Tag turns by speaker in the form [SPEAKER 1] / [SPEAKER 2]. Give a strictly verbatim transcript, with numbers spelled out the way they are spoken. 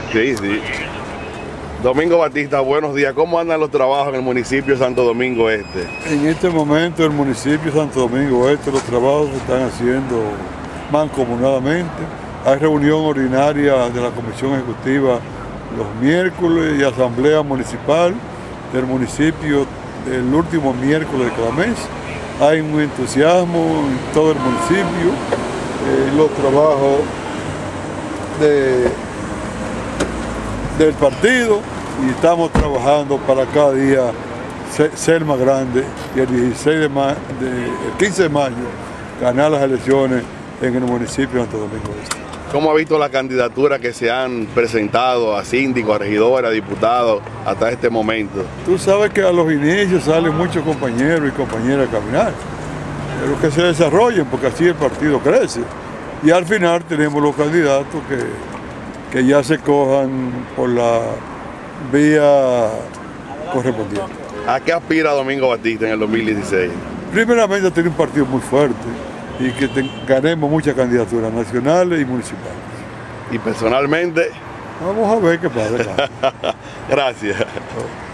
[SPEAKER 1] Sí, sí. Domingo Batista, buenos días. ¿Cómo andan los trabajos en el municipio de Santo Domingo Este?
[SPEAKER 2] En este momento el municipio de Santo Domingo Este, los trabajos se están haciendo mancomunadamente. Hay reunión ordinaria de la Comisión Ejecutiva los miércoles y asamblea municipal del municipio el último miércoles de cada mes. Hay un entusiasmo en todo el municipio, eh, los trabajos de, del partido, y estamos trabajando para cada día ser, ser más grande y el, dieciséis de ma de, el quince de mayo ganar las elecciones en el municipio de Santo Domingo Este.
[SPEAKER 1] ¿Cómo ha visto las candidaturas que se han presentado a síndico, a regidores, a diputados hasta este momento?
[SPEAKER 2] Tú sabes que a los inicios salen muchos compañeros y compañeras a caminar, pero que se desarrollen porque así el partido crece. Y al final tenemos los candidatos que, que ya se cojan por la vía correspondiente.
[SPEAKER 1] ¿A qué aspira Domingo Batista en el dos mil dieciséis?
[SPEAKER 2] Primeramente a tener un partido muy fuerte y que te, ganemos muchas candidaturas nacionales y municipales.
[SPEAKER 1] ¿Y personalmente?
[SPEAKER 2] Vamos a ver qué pasa.
[SPEAKER 1] Gracias.